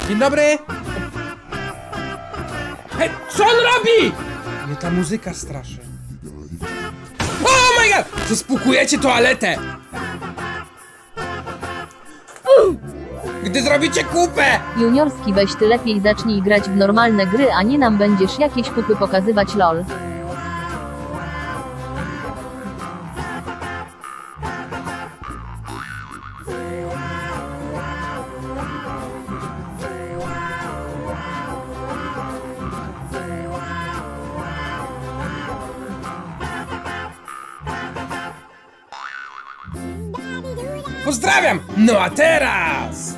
Dzień dobry! Hej, co on robi? Mnie ta muzyka straszy. Oh my god! Czy spłukujecie toaletę? Gdy zrobicie kupę! Juniorski, weź ty lepiej zacznij grać w normalne gry, a nie nam będziesz jakieś kupy pokazywać, lol. Pozdrawiam! No a teraz!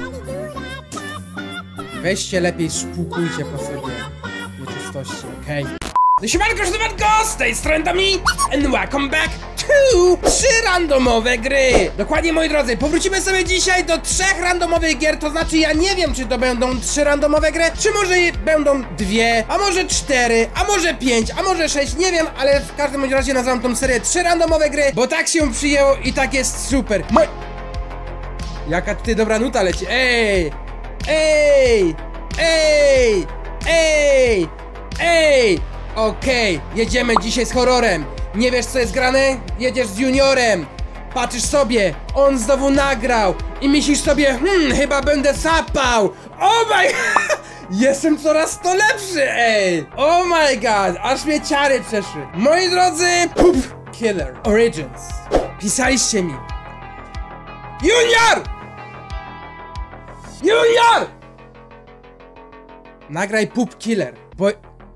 Weźcie lepiej, spłukujcie po sobie nieczystości, okej? No siemanko, z tej strony Dami and welcome back to 3 randomowe gry. Dokładnie, moi drodzy, powrócimy sobie dzisiaj do 3 randomowych gier. To znaczy, ja nie wiem, czy to będą 3 randomowe gry, czy może będą 2, a może 4, a może 5, a może 6, nie wiem, ale w każdym razie nazywam tą serię 3 randomowe gry, bo tak się przyjęło i tak jest super. Jaka tutaj dobra nuta leci, ej! Ej! Ej! Ej! Ej! Okej, jedziemy dzisiaj z horrorem. Nie wiesz, co jest grane? Jedziesz z juniorem. Patrzysz sobie, on znowu nagrał i myślisz sobie, chyba będę sapał. Oh my god! Jestem coraz to lepszy, ej! Oh my god, aż mnie ciary przeszły. Moi drodzy, Poop Killer Origins. Pisaliście mi. Junior! Junior! Nagraj Poop Killer, bo...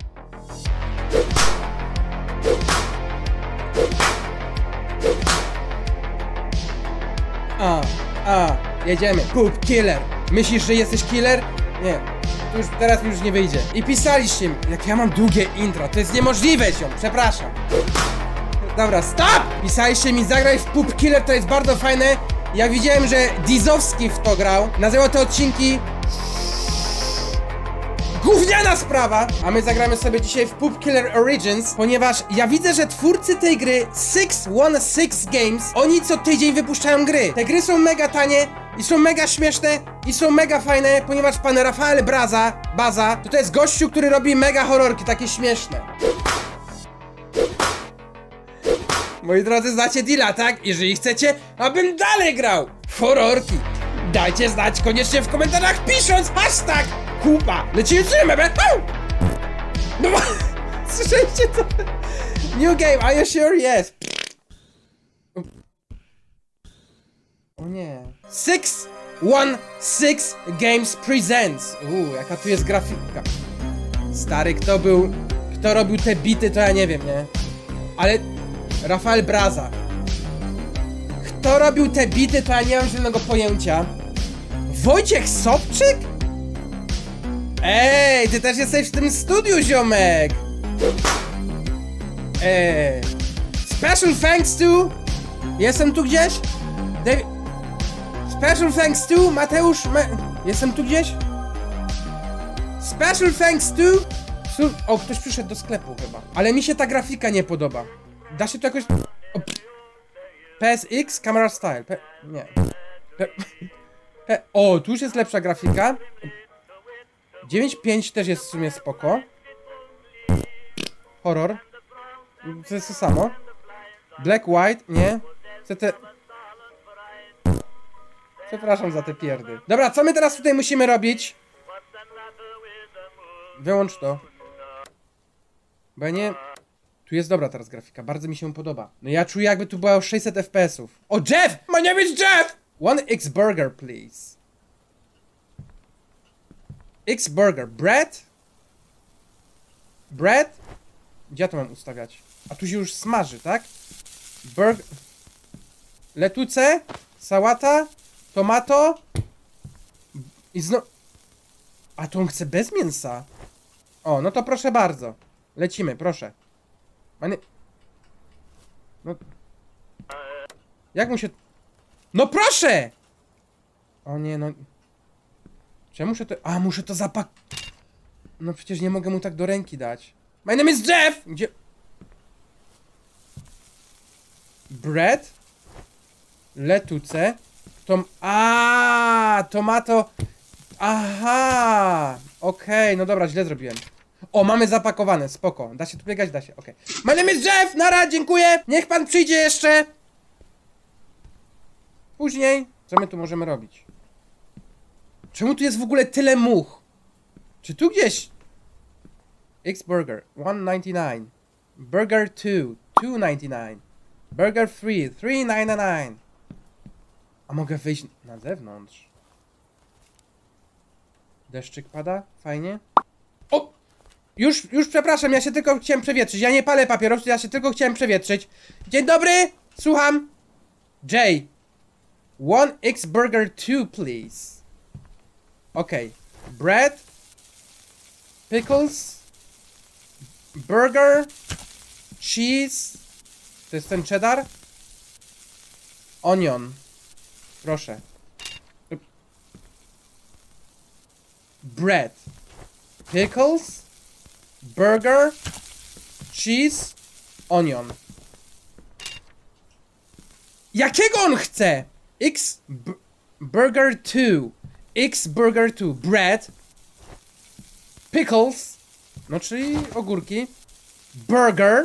Jedziemy. Poop Killer. Myślisz, że jesteś killer? Nie. Teraz mi już nie wyjdzie. I pisaliście mi, jak ja mam długie intro, to jest niemożliwe, ziom. Przepraszam. Dobra, stop! Pisaliście mi, zagraj w Poop Killer, to jest bardzo fajne. Ja widziałem, że Dizowski w to grał. Nazywał te odcinki gówniana sprawa! A my zagramy sobie dzisiaj w Poop Killer Origins, ponieważ ja widzę, że twórcy tej gry 616 Games, oni co tydzień wypuszczają gry. Te gry są mega tanie i są mega śmieszne i są mega fajne, ponieważ pan Rafael Baza, to jest gościu, który robi mega horrorki, takie śmieszne. Moi drodzy, znacie deala, tak? Jeżeli chcecie, abym dalej grał w horrorki, dajcie znać koniecznie w komentarzach, pisząc hashtag Kupa. Lecimy z mebę. No słyszeliście to? New game, are you sure? Yes. O nie. 616 Games Presents. Jaka tu jest grafika. Stary, kto robił te bity, to ja nie wiem, nie? Ale Rafael Baza. Kto robił te bity, to ja nie mam żadnego pojęcia. Wojciech Sobczyk? Ej, ty też jesteś w tym studiu, ziomek! Special thanks to... Jestem tu gdzieś? Special thanks to... Mateusz... Jestem tu gdzieś? Special thanks to... O, ktoś przyszedł do sklepu chyba. Ale mi się ta grafika nie podoba. Da się to jakoś... PSX, Camera Style. Nie. O, tu już jest lepsza grafika. 9.5 też jest w sumie spoko. Horror. To jest to samo. Black, white, nie. Przepraszam za te pierdy. Dobra, co my teraz tutaj musimy robić? Wyłącz to. Bo ja nie... Tu jest dobra teraz grafika, bardzo mi się podoba. No ja czuję, jakby tu było 600 FPS-ów. O, Jeff! My name is Jeff! 1X burger, please. X burger. Bread? Bread? Gdzie ja to mam ustawiać? A tu się już smaży, tak? Burger. Letuce? Sałata? Tomato? I znowu... A to on chce bez mięsa. O, no to proszę bardzo. Lecimy, proszę. No... Jak mu się... No proszę! O nie, no... Czy ja muszę to... A, muszę to No przecież nie mogę mu tak do ręki dać. My name is Jeff! Gdzie... Bread? Letuce? Tomato... Aha! Okej, no dobra, źle zrobiłem. O, mamy zapakowane, spoko. Da się tu biegać? Da się, okej. My name is Jeff! Nara, dziękuję! Niech pan przyjdzie jeszcze! Później. Co my tu możemy robić? Czemu tu jest w ogóle tyle much? Czy tu gdzieś... X-Burger, 1.99. Burger 2, 2.99. Burger 3, 3.99. A mogę wyjść na zewnątrz? Deszczyk pada? Fajnie. O! Już przepraszam, ja się tylko chciałem przewietrzyć. Ja nie palę papierosów, ja się tylko chciałem przewietrzyć. Dzień dobry! Słucham. Jay. 1X Burger 2, please. Okej. Bread. Pickles. Burger. Cheese. To jest ten cheddar. Onion. Proszę. Bread. Pickles. Burger. Cheese. Onion. Jakiego on chce? Burger 2. X Burger 2. Bread. Pickles. No czyli ogórki. Burger.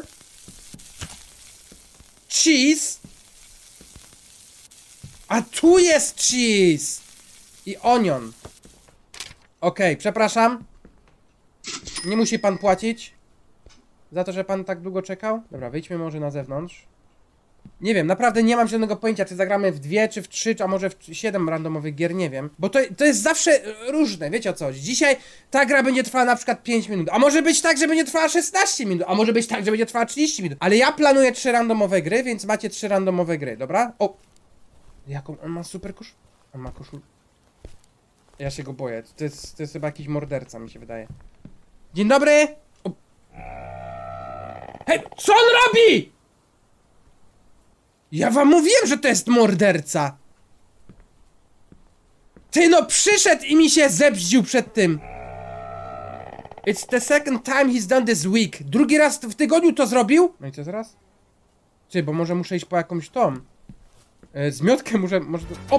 Cheese. A tu jest cheese. I onion. Okej, przepraszam. Nie musi pan płacić za to, że pan tak długo czekał. Dobra, wyjdźmy może na zewnątrz. Nie wiem, naprawdę nie mam żadnego pojęcia, czy zagramy w 2, czy w 3, a może w 7 randomowych gier, nie wiem. Bo to jest zawsze różne, wiecie o co chodzi. Dzisiaj ta gra będzie trwała na przykład 5 minut, a może być tak, że będzie trwała 16 minut, a może być tak, że będzie trwała 30 minut. Ale ja planuję 3 randomowe gry, więc macie 3 randomowe gry, dobra? O! Jaką on ma super koszulę? On ma koszulę. Ja się go boję, to jest chyba jakiś morderca, mi się wydaje. Dzień dobry! O. Hej, co on robi?! Ja wam mówiłem, że to jest morderca! Ty no, przyszedł i mi się zebździł przed tym! It's the second time he's done this week. Drugi raz w tygodniu to zrobił? No i co teraz? Ty, bo może muszę iść po jakąś tą... zmiotkę może to... O!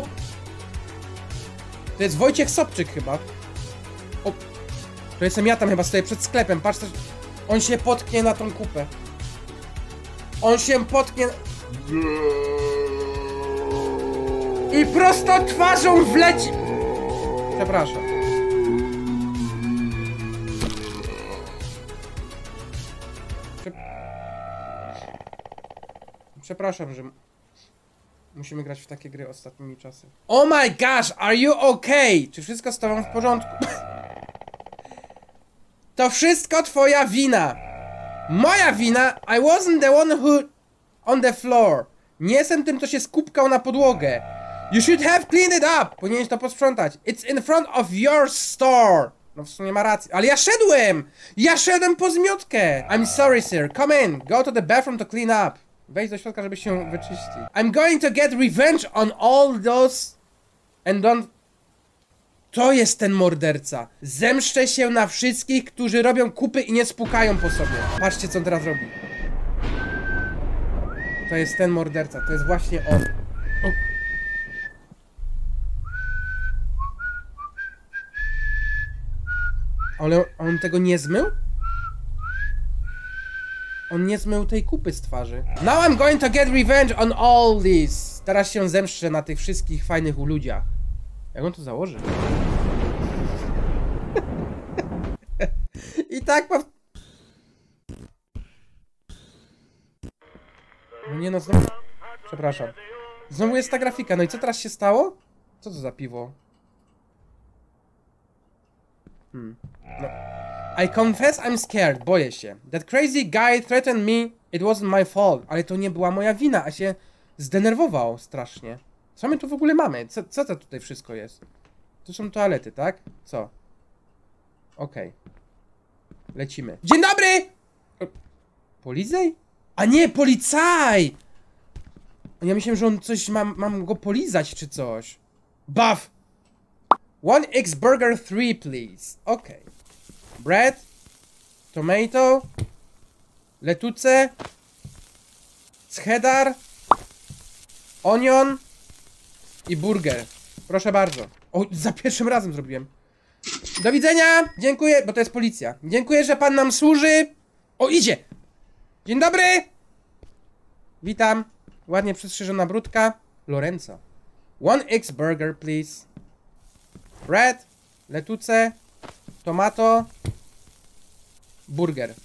To jest Wojciech Sobczyk chyba. O! To jestem ja tam chyba, stoję przed sklepem, patrz też... On się potknie na tą kupę. On się potknie... I prosto twarzą wleci... Przepraszam. Przepraszam, że... Musimy grać w takie gry ostatnimi czasy. Oh my gosh, are you okay? Czy wszystko z tobą w porządku? To wszystko twoja wina. Moja wina? I wasn't the one who... on the floor. Nie jestem tym, kto się skupkał na podłogę. You should have cleaned it up. Powinieneś to posprzątać. It's in front of your store. No w sumie ma rację. Ale ja szedłem! Ja szedłem po zmiotkę! I'm sorry, sir. Come in. Go to the bathroom to clean up. Wejdź do środka, żeby się wyczyścić. I'm going to get revenge on all those... and don't... To jest ten morderca. Zemszczę się na wszystkich, którzy robią kupy i nie spukają po sobie. Patrzcie, co on teraz robi. To jest ten morderca. To jest właśnie on. O. Ale on tego nie zmył? On nie zmył tej kupy z twarzy. Now I'm going to get revenge on all these. Teraz się zemszczę na tych wszystkich fajnych ludziach. Jak on to założy? I tak ma... No nie no, znowu... Przepraszam. Znowu jest ta grafika. No i co teraz się stało? Co to za piwo? No. I confess I'm scared. Boję się. That crazy guy threatened me. It wasn't my fault. Ale to nie była moja wina, a się zdenerwował strasznie. Co my tu w ogóle mamy? Co to tutaj wszystko jest? Tu są toalety, tak? Co? Okej. Lecimy. Dzień dobry! Polizej? A nie, policaj! Ja myślałem, że on coś... Mam go polizać czy coś. Buff! 1X Burger 3, please. Okej. Bread. Tomato. Letuce. Cheddar. Onion. I burger. Proszę bardzo. O, za pierwszym razem zrobiłem. Do widzenia! Dziękuję, bo to jest policja. Dziękuję, że pan nam służy. O, idzie! Dzień dobry! Witam. Ładnie przystrzyżona brudka. Lorenzo. 1X burger, please. Bread, letuce, tomato, burger.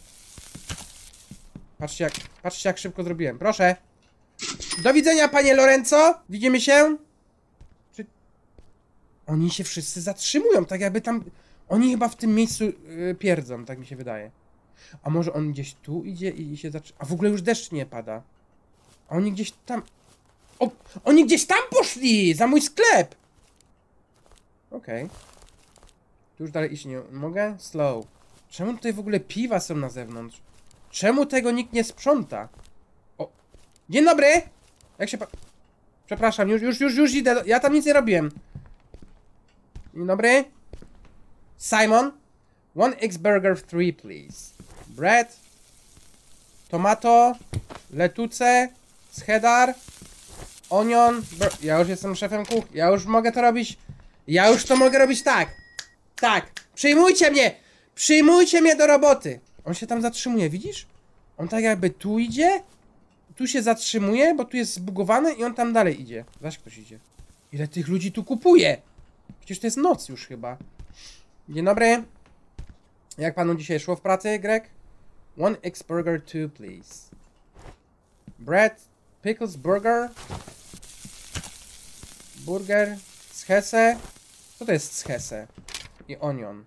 Patrzcie jak szybko zrobiłem. Proszę. Do widzenia, panie Lorenzo. Widzimy się. Czy... Oni się wszyscy zatrzymują, tak jakby tam... Oni chyba w tym miejscu pierdzą, tak mi się wydaje. A może on gdzieś tu idzie i się zatrzyma... A w ogóle już deszcz nie pada. A oni gdzieś tam... O! Oni gdzieś tam poszli! Za mój sklep! Okej. Tu już dalej iść nie mogę? Slow. Czemu tutaj w ogóle piwa są na zewnątrz? Czemu tego nikt nie sprząta? O! Dzień dobry! Jak się Przepraszam, już idę. Ja tam nic nie robiłem. Dzień dobry. Simon. 1X burger 3, please. Bread. Tomato. Letuce. Cheddar. Onion. Ja już jestem szefem kuchni. Ja już mogę to robić. Ja już to mogę robić tak. Tak. Przyjmujcie mnie. Przyjmujcie mnie do roboty. On się tam zatrzymuje, widzisz? On tak jakby tu idzie. Tu się zatrzymuje, bo tu jest zbugowany i on tam dalej idzie. Zaś ktoś idzie. Ile tych ludzi tu kupuje? Przecież to jest noc już chyba. Dzień dobry. Jak panu dzisiaj szło w pracy, Greg? 1X burger 2, please. Bread, pickles burger. Burger, schese. Co to jest schese? I onion.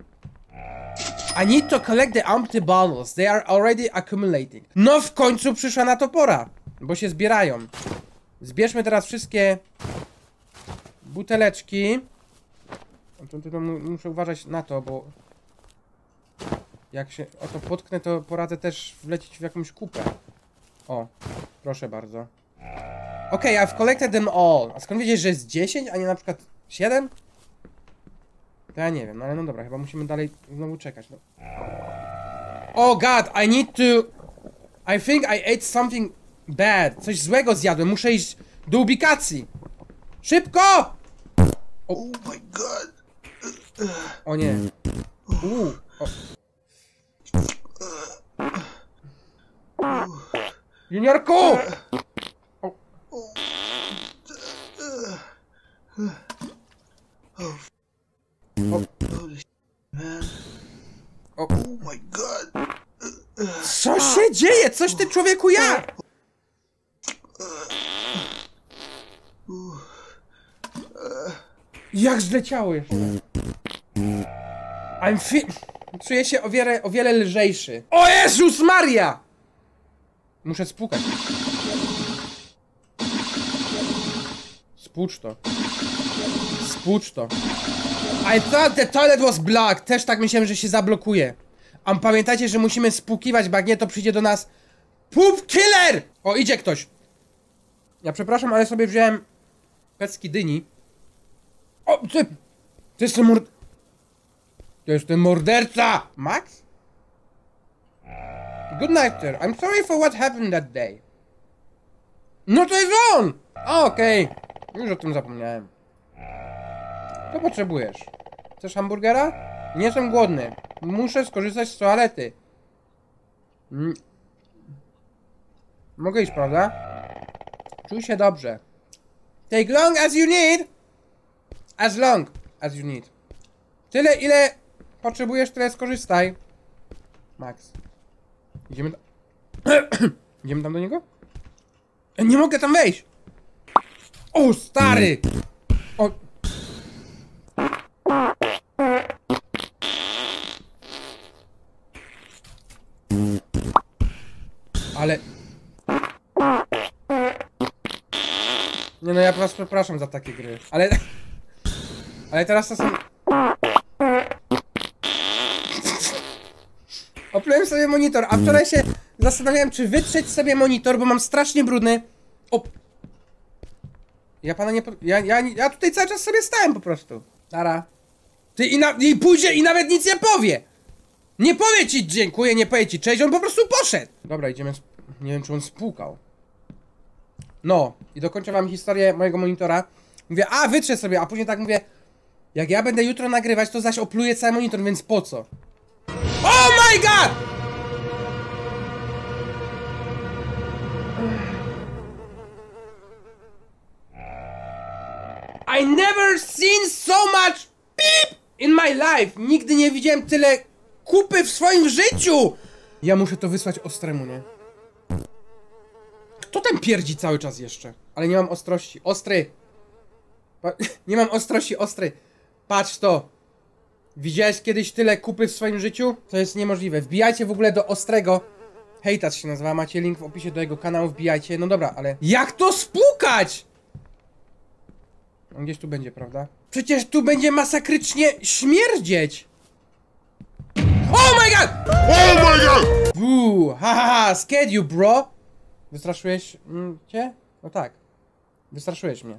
I need to collect the empty bottles. They are already accumulating. No w końcu przyszła na to pora. Bo się zbierają. Zbierzmy teraz wszystkie buteleczki. To muszę uważać na to, bo jak się o to potknę, to poradzę też wlecieć w jakąś kupę. O, proszę bardzo. Okej, I've collected them all. A skąd wiedzieć, że jest 10, a nie na przykład 7? To ja nie wiem, no ale no dobra, chyba musimy dalej znowu czekać. No. Oh god, I need to... I think I ate something bad. Coś złego zjadłem, muszę iść do ubikacji. Szybko! Oh my god. O nie. O. Juniorku! O. Holy shit, man. O. Oh my god. Co się dzieje? Coś ty, człowieku, ja! Jak zleciało jeszcze? Czuję się o wiele lżejszy. O Jezus Maria! Muszę spłukać. Spłucz to. Spłucz to. I thought the toilet was blocked. Też tak myślałem, że się zablokuje. A pamiętajcie, że musimy spłukiwać, bo jak nie, to przyjdzie do nas poop killer! O, idzie ktoś. Ja przepraszam, ale sobie wziąłem pecki dyni. O, ty! To jest ten To jest ten morderca! Max? Good night, sir. I'm sorry for what happened that day. No to jest on! Okej. Już o tym zapomniałem. Co potrzebujesz? Chcesz hamburgera? Nie jestem głodny. Muszę skorzystać z toalety. Mogę iść, prawda? Czuj się dobrze. Take long as you need. As long as you need. Tyle, ile potrzebujesz, tyle skorzystaj. Max. Idziemy tam. Idziemy tam do niego? Nie mogę tam wejść. O, stary! O. Ale... Nie no, ja was przepraszam za takie gry. Ale... Ale teraz to są... Oplułem sobie monitor, a wczoraj się zastanawiałem, czy wytrzeć sobie monitor, bo mam strasznie brudny. O... Ja pana nie... Ja tutaj cały czas sobie stałem po prostu. Tara. Ty i pójdzie i nawet nic nie powie. Nie powie ci dziękuję, nie powie ci cześć, on po prostu poszedł. Dobra, idziemy... Nie wiem, czy on spłukał. No, i dokończę wam historię mojego monitora. Mówię, a wytrzę sobie, a później tak mówię... Jak ja będę jutro nagrywać, to zaś opluję cały monitor, więc po co? Oh my god! I never seen so much beep in my life. Nigdy nie widziałem tyle kupy w swoim życiu. Ja muszę to wysłać Ostremu, nie? Kto tam pierdzi cały czas jeszcze? Ale nie mam ostrości. Ostry! Nie mam ostrości, ostry. Patrz to. Widziałeś kiedyś tyle kupy w swoim życiu? To jest niemożliwe. Wbijajcie w ogóle do Ostrego. Hejtacz się nazywa, macie link w opisie do jego kanału, wbijajcie. No dobra, ale... Jak to spłukać? On gdzieś tu będzie, prawda? Przecież tu będzie masakrycznie śmierdzieć. Oh my god! Oh my god! Ha, scared you, bro. Wystraszyłeś cię? No tak. Wystraszyłeś mnie.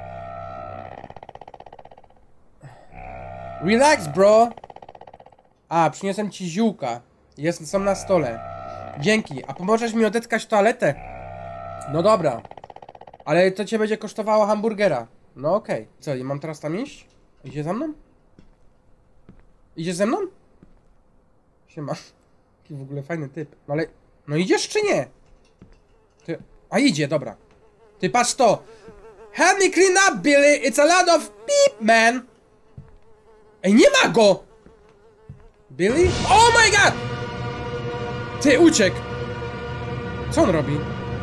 Relax, bro. A, przyniosłem ci ziółka. Są na stole. Dzięki. A pomożesz mi odetkać toaletę? No dobra. Ale to cię będzie kosztowało hamburgera. No okej. Co, i mam teraz tam iść? Idzie za mną? Idziesz ze mną? Siema. Jaki w ogóle fajny typ. No ale... No idziesz czy nie? Ty... A idzie, dobra. Ty patrz to. Help me clean up, Billy. It's a lot of beep, man. Ej, nie ma go! Billy? Oh my god! Ty, uciekł! Co on robi?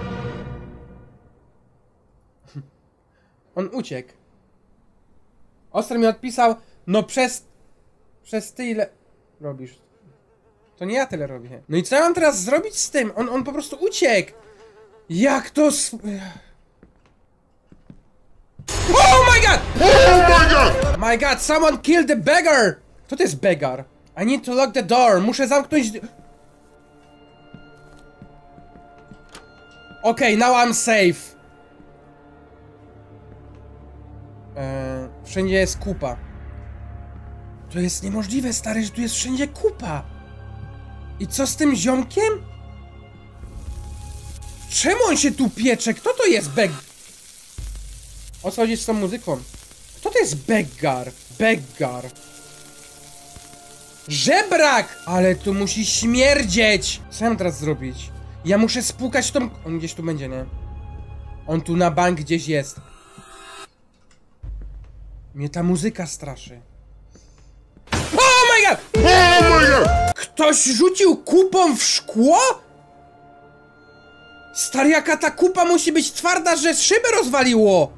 On uciekł. Ostry mi odpisał, no przez ty ile robisz? To nie ja tyle robię. No i co ja mam teraz zrobić z tym? On po prostu uciekł! Jak to Oh my god! Oh my god! My god, someone killed the beggar! Kto to jest beggar? I need to lock the door. Muszę zamknąć... Okay, now I'm safe. Wszędzie jest kupa. To jest niemożliwe, stary, że tu jest wszędzie kupa. I co z tym ziomkiem? Czemu on się tu piecze? Kto to jest O co chodzi z tą muzyką? Kto to jest beggar? Beggar. Żebrak! Ale tu musi śmierdzieć! Co ja mam teraz zrobić? Ja muszę spłukać tą... On gdzieś tu będzie, nie? On tu na bank gdzieś jest. Mnie ta muzyka straszy. Oh my god! Oh my god! Ktoś rzucił kupą w szkło? Stary, jaka ta kupa musi być twarda, że szybę rozwaliło!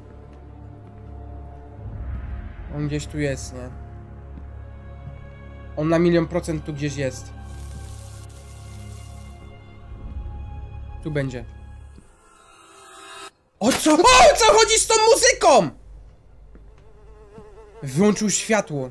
On gdzieś tu jest, nie? On na 1000000% tu gdzieś jest. Tu będzie. O co chodzi z tą muzyką? Wyłączył światło.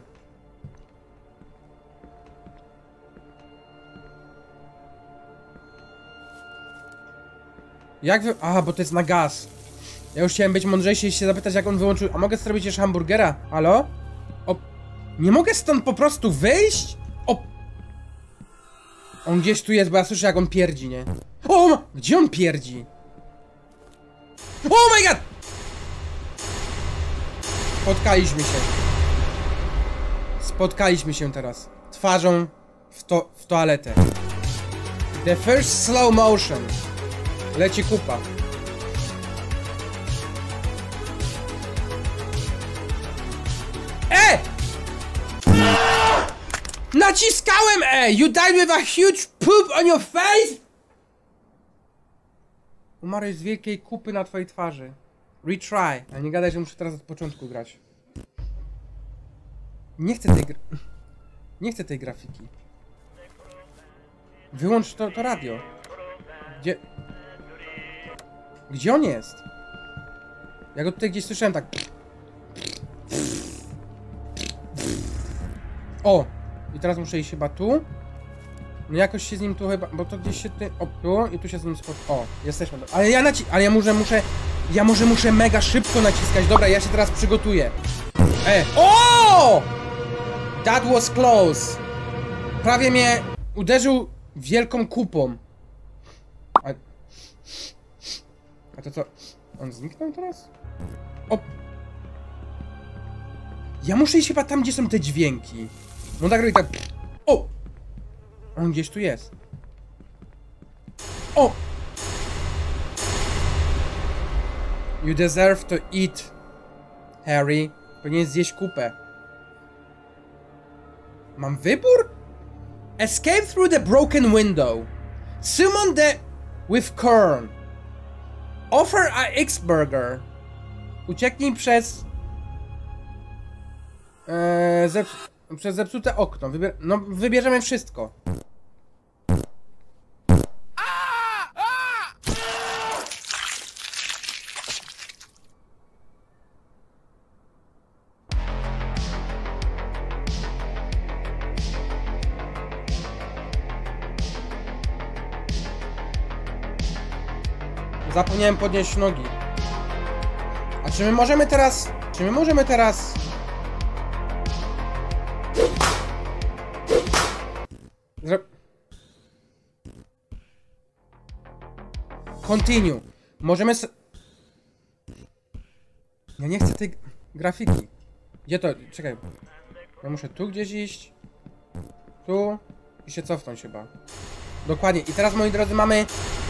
Jak wy... Aha, bo to jest na gaz. Ja już chciałem być mądrzejszy i się zapytać, jak on wyłączył... A mogę zrobić jeszcze hamburgera? Halo? O... Nie mogę stąd po prostu wyjść? O... On gdzieś tu jest, bo ja słyszę, jak on pierdzi, nie? O! Gdzie on pierdzi? Oh my god! Spotkaliśmy się teraz. Twarzą w toaletę. The first slow motion. Leci kupa. Naciskałem E! You died with a huge poop on your face! Umarłeś z wielkiej kupy na twojej twarzy. Retry. Ale nie gadaj, że muszę teraz od początku grać. Nie chcę tej grafiki. Wyłącz to radio. Gdzie on jest? Ja go tutaj gdzieś słyszałem tak. O! I teraz muszę iść chyba tu. No jakoś się z nim tu chyba... Bo to gdzieś się tutaj... O, tu i tu się z nim O, jesteśmy. Ale ja muszę mega szybko naciskać. Dobra, ja się teraz przygotuję. O! That was close. Prawie mnie uderzył wielką kupą. A to co? On zniknął teraz? O! Ja muszę iść chyba tam, gdzie są te dźwięki. No tak robi tak... O! On gdzieś tu jest. O! You deserve to eat, Harry. Powinien zjeść kupę. Mam wybór? Escape through the broken window. Summon the... with corn. Offer a X-Burger. Ucieknij przez... przez zepsute okno. No, wybierzemy wszystko. Zapomniałem podnieść nogi. A czy my możemy teraz... Czy my możemy teraz... Continue. Możemy Ja nie chcę tej grafiki. Gdzie to? Czekaj. Ja muszę tu gdzieś iść. Tu. I się cofnąć chyba. Dokładnie. I teraz, moi drodzy, mamy...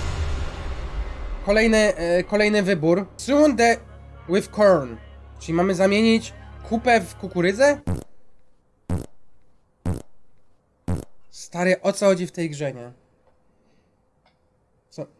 Kolejny wybór. Summon the with corn. Czyli mamy zamienić kupę w kukurydzę? Stary, o co chodzi w tej grze, nie? Co?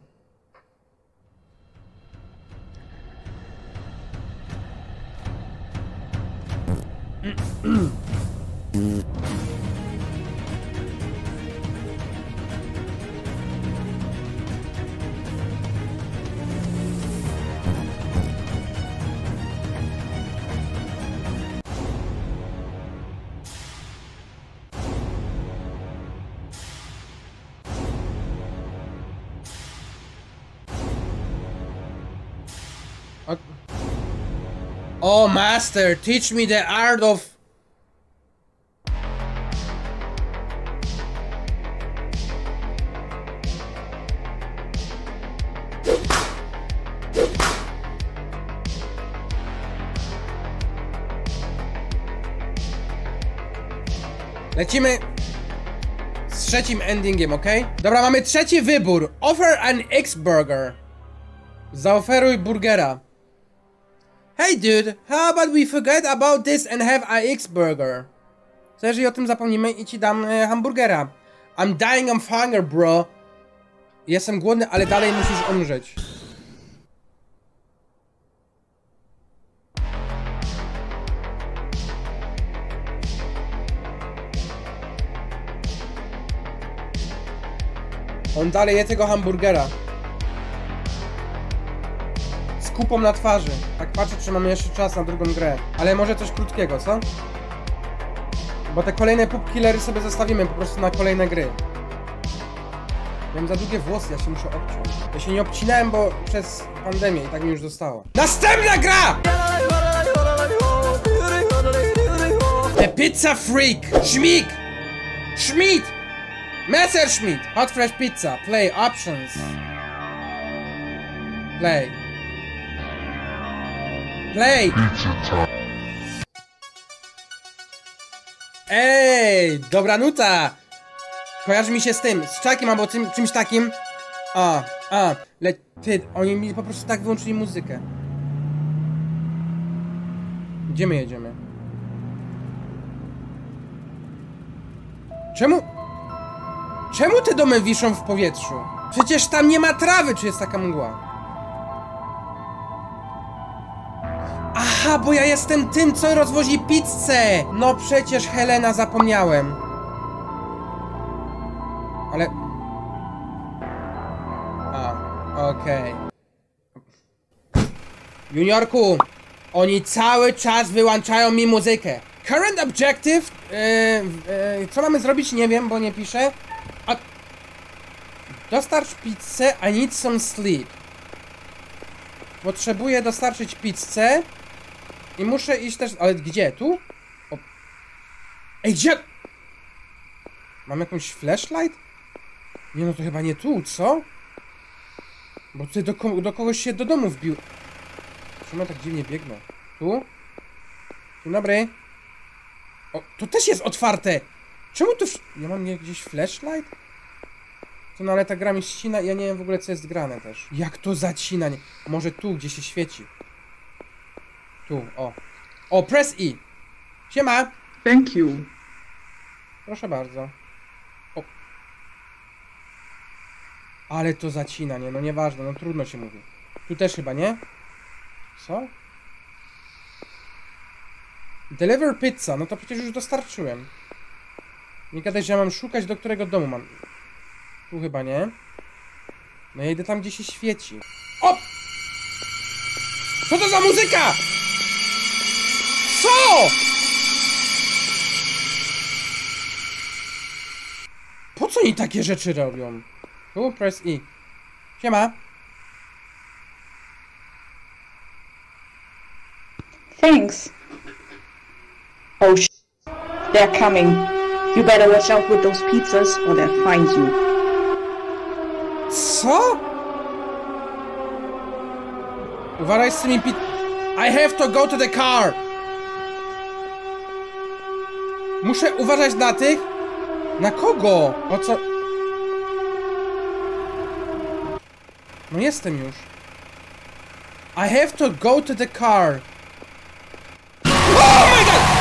Oh, master, teach me the art of... Lecimy z trzecim endingiem, ok? Dobra, mamy trzeci wybór. Offer an X-Burger. Zaoferuj burgera. Hey dude, how about we forget about this and have a X-Burger? Co jeżeli o tym zapomnimy i ci dam hamburgera? I'm dying of hunger, bro. Jestem głodny, ale dalej musisz umrzeć. On dalej je tego hamburgera. Z kupą na twarzy. Tak patrzę, czy mamy jeszcze czas na drugą grę. Ale może coś krótkiego, co? Bo te kolejne pupkillery sobie zostawimy po prostu na kolejne gry. Miałem za długie włosy, ja się muszę obciąć. Ja się nie obcinałem, bo przez pandemię i tak mi już zostało. Następna gra! The Pizza Freak! Schmick! Schmidt! Messerschmitt! Hot Fresh Pizza. Play options. Play. Play! Ej, dobra nuta! Kojarzy mi się z tym, z czakiem albo czymś takim. Ty, oni mi po prostu tak wyłączyli muzykę. Gdzie my jedziemy? Czemu te domy wiszą w powietrzu? Przecież tam nie ma trawy, czy jest taka mgła? Aha, bo ja jestem tym, co rozwozi pizzę! No przecież Helena, zapomniałem. Ale... okej. Juniorku, oni cały czas wyłączają mi muzykę. Current objective... co mamy zrobić? Nie wiem, bo nie piszę. Dostarcz pizzę, I need some sleep. Potrzebuję dostarczyć pizzę. I muszę iść też... Ale gdzie? Tu? O. Ej, gdzie? Mam jakąś flashlight? Nie, no to chyba nie tu, co? Bo tutaj do kogoś się do domu wbił. Czemu tak dziwnie biegną? Tu? Dzień dobry. O, to też jest otwarte! Czemu tu... Ja mam gdzieś flashlight? To no ale ta gra mi ścina i ja nie wiem w ogóle co jest grane też. Jak to zacina? Nie... Może tu, gdzie się świeci. Tu, o. O, press E. Siema! Thank you. Proszę bardzo. O. Ale to zacina, nie? No nieważne, no trudno się mówi. Tu też chyba, nie? Co? Deliver pizza, no to przecież już dostarczyłem. Nie gadaj, że ja mam szukać, do którego domu mam. Tu chyba nie. No ja idę tam, gdzie się świeci. O! Co to za muzyka? Co? Po co oni takie rzeczy robią? Tu, press E. Siema. Thanks. Oh they're coming. You better watch out with those pizzas or they'll find you. Co? Uważaj z tymi I have to go to the car. Muszę uważać na tych? Na kogo? O co? No jestem już. I have to go to the car. Oh my god!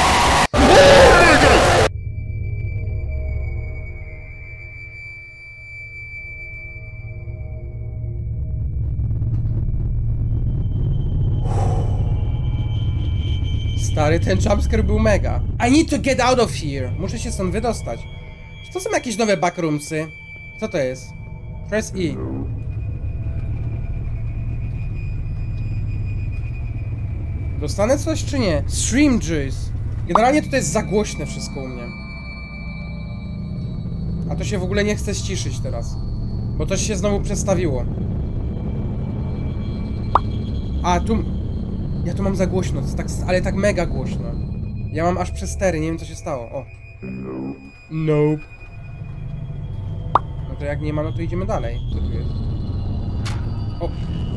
Stary, ten jumpscare był mega. I need to get out of here. Muszę się stąd wydostać. Czy to są jakieś nowe backroomsy? Co to jest? Press E. Dostanę coś czy nie? Stream juice. Generalnie tutaj jest za głośne wszystko u mnie. A to się w ogóle nie chce ściszyć teraz. Bo coś się znowu przestawiło. A, tu... Ja tu mam za głośno, to jest tak, ale tak mega głośno. Ja mam aż przestery, nie wiem co się stało. O. Nope. No to jak nie ma, no to idziemy dalej. Co tu jest? O.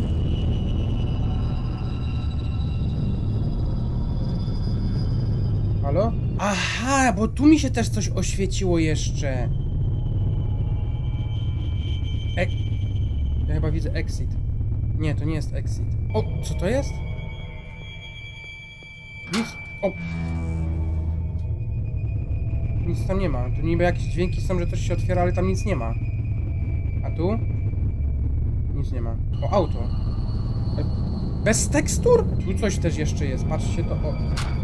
Halo? Aha, bo tu mi się też coś oświeciło jeszcze. Ja chyba widzę exit. Nie, to nie jest exit. O, co to jest? Nic. O! Nic tam nie ma. Tu niby jakieś dźwięki są, że coś się otwiera, ale tam nic nie ma. A tu? Nic nie ma. O, auto. Bez tekstur? Tu coś też jeszcze jest. Patrzcie to. O.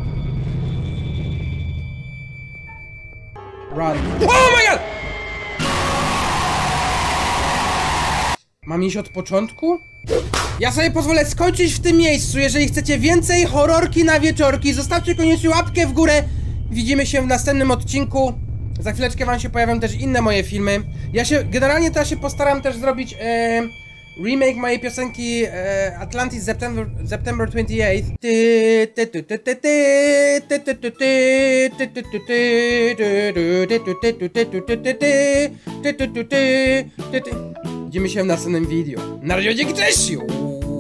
Run. Oh my god! Mam iść od początku? Ja sobie pozwolę skończyć w tym miejscu. Jeżeli chcecie więcej horrorki na wieczorki, zostawcie koniecznie łapkę w górę. Widzimy się w następnym odcinku. Za chwileczkę wam się pojawią też inne moje filmy. Generalnie to ja się postaram też zrobić remake mojej piosenki Atlantis September 28. Widzimy się w następnym video. Na razie, dzięki, cześć!